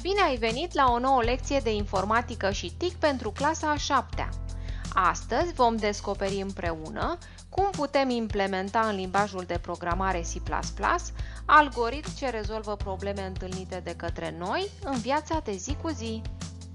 Bine ai venit la o nouă lecție de informatică și TIC pentru clasa a 7-a. Astăzi vom descoperi împreună cum putem implementa în limbajul de programare C++ algoritmi ce rezolvă probleme întâlnite de către noi în viața de zi cu zi.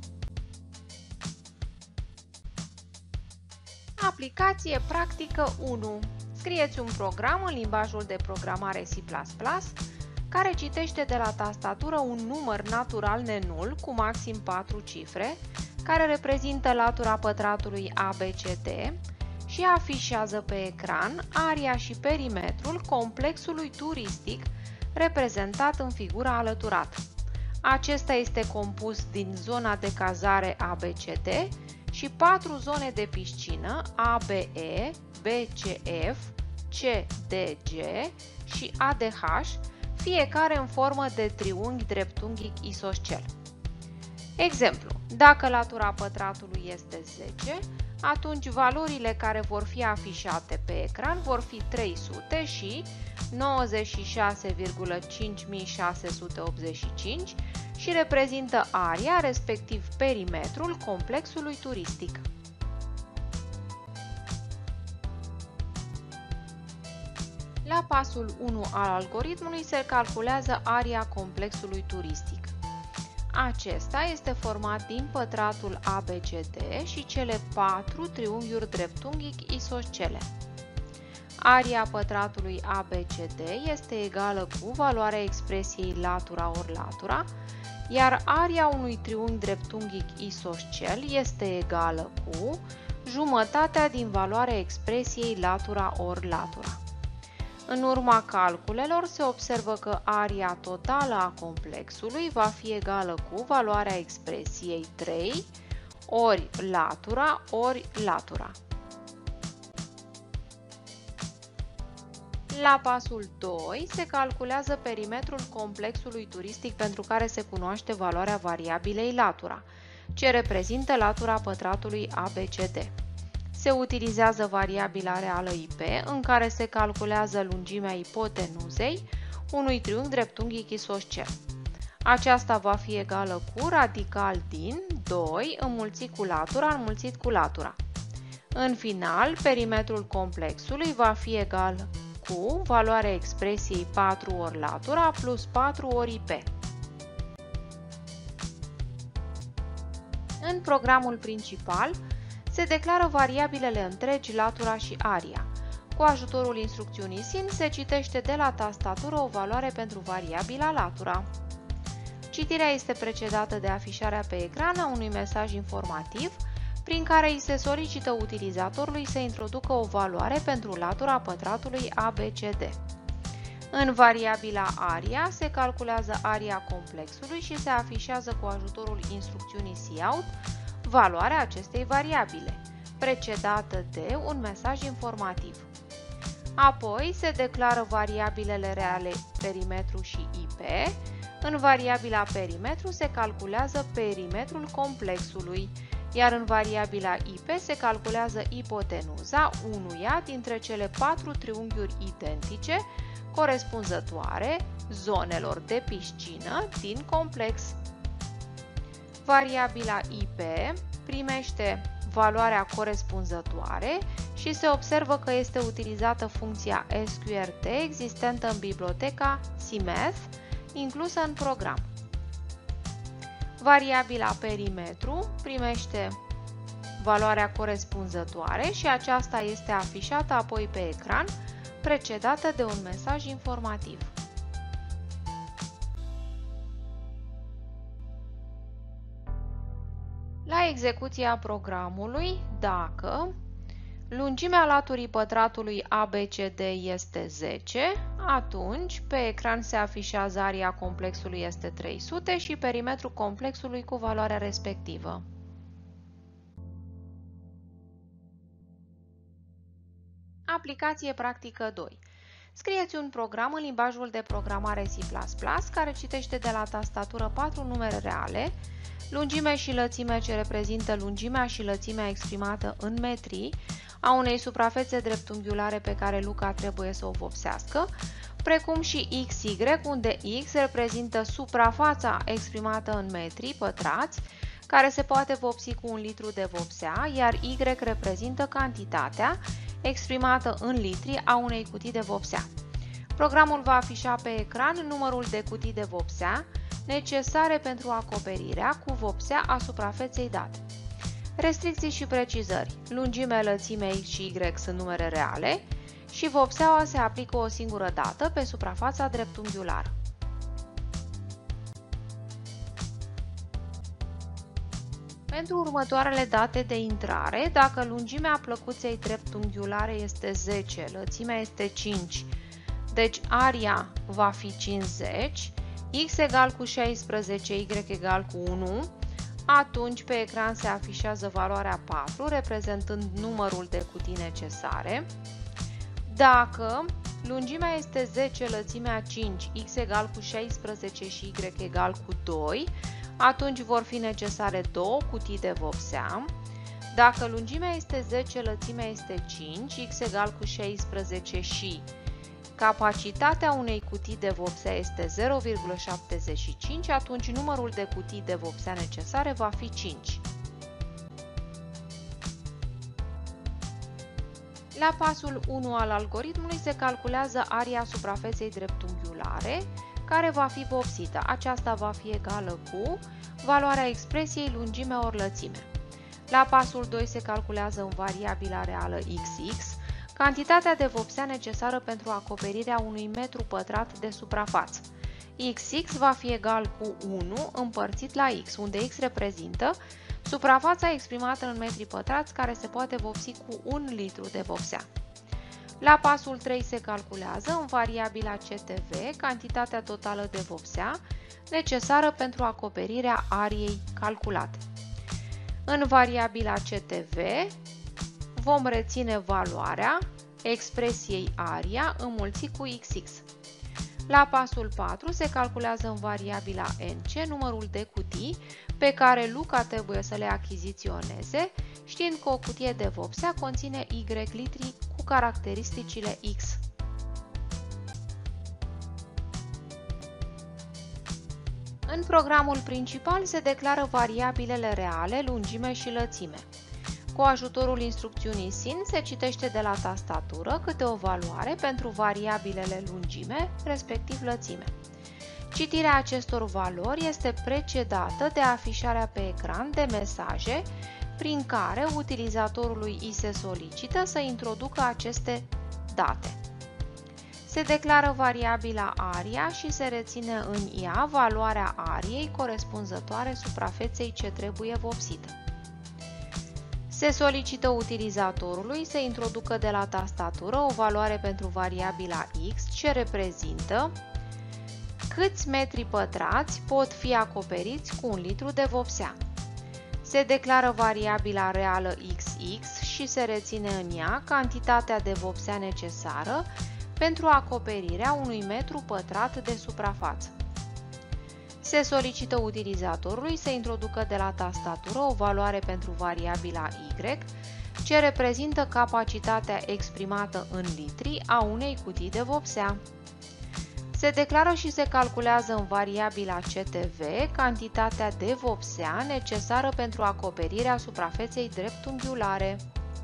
Aplicație practică 1. Scrieți un program în limbajul de programare C++ care citește de la tastatură un număr natural nenul cu maxim 4 cifre, care reprezintă latura pătratului ABCD și afișează pe ecran aria și perimetrul complexului turistic reprezentat în figura alăturată. Acesta este compus din zona de cazare ABCD și 4 zone de piscină ABE, BCF, CDG și ADH, fiecare în formă de triunghi dreptunghic isoscel. Exemplu, dacă latura pătratului este 10, atunci valorile care vor fi afișate pe ecran vor fi 300 și 96,5685 și reprezintă aria, respectiv perimetrul complexului turistic. La pasul 1 al algoritmului se calculează aria complexului turistic. Acesta este format din pătratul ABCD și cele 4 triunghiuri dreptunghic isoscele. Aria pătratului ABCD este egală cu valoarea expresiei latura ori latura, iar aria unui triunghi dreptunghic isoscel este egală cu jumătatea din valoarea expresiei latura ori latura. În urma calculelor se observă că aria totală a complexului va fi egală cu valoarea expresiei 3 ori latura ori latura. La pasul 2 se calculează perimetrul complexului turistic pentru care se cunoaște valoarea variabilei latura, ce reprezintă latura pătratului ABCD. Se utilizează variabila reală IP, în care se calculează lungimea ipotenuzei unui triunghi dreptunghic isoscel. Aceasta va fi egală cu radical din 2 înmulțit cu latura înmulțit cu latura. În final, perimetrul complexului va fi egal cu valoarea expresiei 4 ori latura plus 4 ori IP. În programul principal, se declară variabilele întregi latura și aria. Cu ajutorul instrucțiunii SIN se citește de la tastatură o valoare pentru variabila latura. Citirea este precedată de afișarea pe ecran a unui mesaj informativ prin care îi se solicită utilizatorului să introducă o valoare pentru latura pătratului ABCD. În variabila aria se calculează aria complexului și se afișează cu ajutorul instrucțiunii cout valoarea acestei variabile, precedată de un mesaj informativ. Apoi se declară variabilele reale perimetru și IP. În variabila perimetru se calculează perimetrul complexului, iar în variabila IP se calculează ipotenuza unuia dintre cele 4 triunghiuri identice corespunzătoare zonelor de piscină din complex. Variabila IP primește valoarea corespunzătoare și se observă că este utilizată funcția sqrt existentă în biblioteca CMath, inclusă în program. Variabila perimetru primește valoarea corespunzătoare și aceasta este afișată apoi pe ecran, precedată de un mesaj informativ. La execuția programului, dacă lungimea laturii pătratului ABCD este 10, atunci pe ecran se afișează aria complexului este 300 și perimetrul complexului cu valoarea respectivă. Aplicație practică 2. Scrieți un program în limbajul de programare C++ care citește de la tastatură 4 numere reale, lungime și lățime ce reprezintă lungimea și lățimea exprimată în metri, a unei suprafețe dreptunghiulare pe care Luca trebuie să o vopsească, precum și XY, unde X reprezintă suprafața exprimată în metri pătrați, care se poate vopsi cu 1 litru de vopsea, iar Y reprezintă cantitatea exprimată în litri a unei cutii de vopsea. Programul va afișa pe ecran numărul de cutii de vopsea necesare pentru acoperirea cu vopsea a suprafeței date. Restricții și precizări. Lungime, lățime X și Y sunt numere reale și vopseaua se aplică o singură dată pe suprafața dreptunghiulară. Pentru următoarele date de intrare, dacă lungimea plăcuței dreptunghiulare este 10, lățimea este 5, deci aria va fi 50, X egal cu 16, Y egal cu 1, atunci pe ecran se afișează valoarea 4, reprezentând numărul de cutii necesare. Dacă lungimea este 10, lățimea 5, X egal cu 16 și Y egal cu 2, atunci vor fi necesare 2 cutii de vopsea. Dacă lungimea este 10, lățimea este 5, X egal cu 16 și capacitatea unei cutii de vopsea este 0,75, atunci numărul de cutii de vopsea necesare va fi 5. La pasul 1 al algoritmului se calculează aria suprafeței dreptunghiulare, care va fi vopsită. Aceasta va fi egală cu valoarea expresiei lungime ori lățime. La pasul 2 se calculează în variabila reală XX cantitatea de vopsea necesară pentru acoperirea unui metru pătrat de suprafață. XX va fi egal cu 1 împărțit la X, unde X reprezintă suprafața exprimată în metri pătrați care se poate vopsi cu 1 litru de vopsea. La pasul 3 se calculează în variabila CTV cantitatea totală de vopsea necesară pentru acoperirea ariei calculate. În variabila CTV vom reține valoarea expresiei aria înmulțit cu XX. La pasul 4 se calculează în variabila NC numărul de cutii pe care Luca trebuie să le achiziționeze, știind că o cutie de vopsea conține Y litri cu caracteristicile X. În programul principal se declară variabilele reale, lungime și lățime. Cu ajutorul instrucțiunii SIN se citește de la tastatură câte o valoare pentru variabilele lungime, respectiv lățime. Citirea acestor valori este precedată de afișarea pe ecran de mesaje prin care utilizatorului îi se solicită să introducă aceste date. Se declară variabila aria și se reține în ea valoarea ariei corespunzătoare suprafeței ce trebuie vopsită. Se solicită utilizatorului să introducă de la tastatură o valoare pentru variabila X ce reprezintă câți metri pătrați pot fi acoperiți cu 1 litru de vopsea. Se declară variabila reală XX și se reține în ea cantitatea de vopsea necesară pentru acoperirea unui metru pătrat de suprafață. Se solicită utilizatorului să introducă de la tastatură o valoare pentru variabila Y, ce reprezintă capacitatea exprimată în litri a unei cutii de vopsea. Se declară și se calculează în variabila CTV cantitatea de vopsea necesară pentru acoperirea suprafeței dreptunghiulare.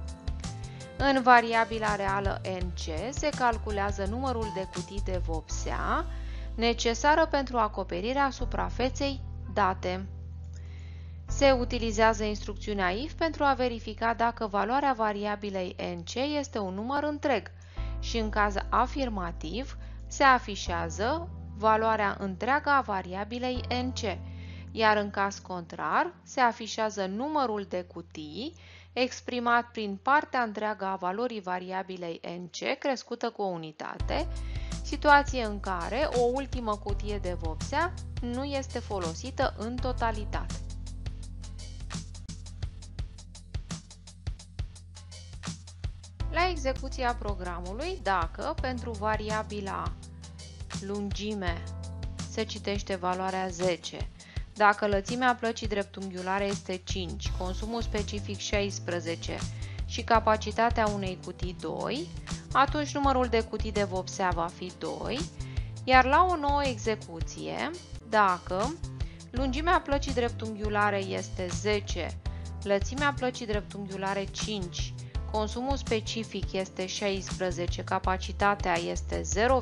În variabila reală NC se calculează numărul de cutii de vopsea necesară pentru acoperirea suprafeței date. Se utilizează instrucțiunea IF pentru a verifica dacă valoarea variabilei NC este un număr întreg și în caz afirmativ se afișează valoarea întreagă a variabilei NC, iar în caz contrar se afișează numărul de cutii exprimat prin partea întreagă a valorii variabilei NC crescută cu o unitate, situație în care o ultimă cutie de vopsea nu este folosită în totalitate. La execuția programului, dacă pentru variabila lungime se citește valoarea 10, dacă lățimea plăcii dreptunghiulare este 5, consumul specific 16 și capacitatea unei cutii 2, atunci numărul de cutii de vopsea va fi 2, iar la o nouă execuție, dacă lungimea plăcii dreptunghiulare este 10, lățimea plăcii dreptunghiulare 5, consumul specific este 16, capacitatea este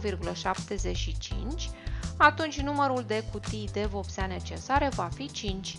0,75, atunci numărul de cutii de vopsea necesare va fi 5.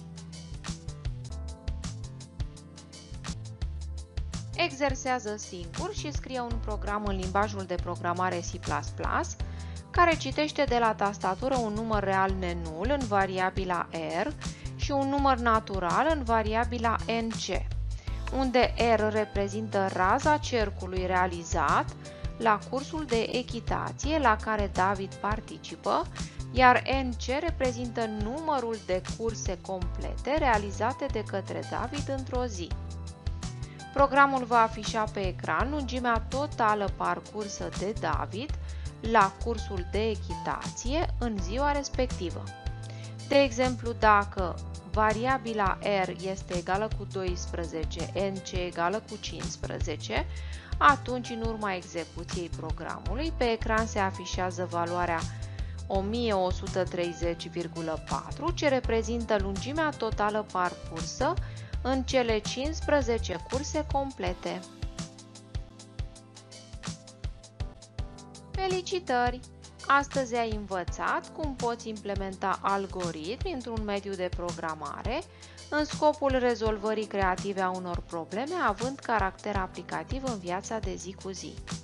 Exersează singur și scrie un program în limbajul de programare C++, care citește de la tastatură un număr real nenul în variabila R și un număr natural în variabila NC, unde R reprezintă raza cercului realizat la cursul de echitație la care David participă, iar NC reprezintă numărul de curse complete realizate de către David într-o zi. Programul va afișa pe ecran lungimea totală parcursă de David la cursul de echitație în ziua respectivă. De exemplu, dacă variabila R este egală cu 12, NC egală cu 15, atunci în urma execuției programului pe ecran se afișează valoarea 1130,4, ce reprezintă lungimea totală parcursă în cele 15 curse complete. Felicitări! Astăzi ai învățat cum poți implementa algoritmi într-un mediu de programare în scopul rezolvării creative a unor probleme având caracter aplicativ în viața de zi cu zi.